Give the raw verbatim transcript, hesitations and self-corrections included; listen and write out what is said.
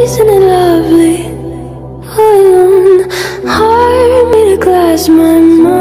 isn't it lovely? Alone, heart made of glass, my mind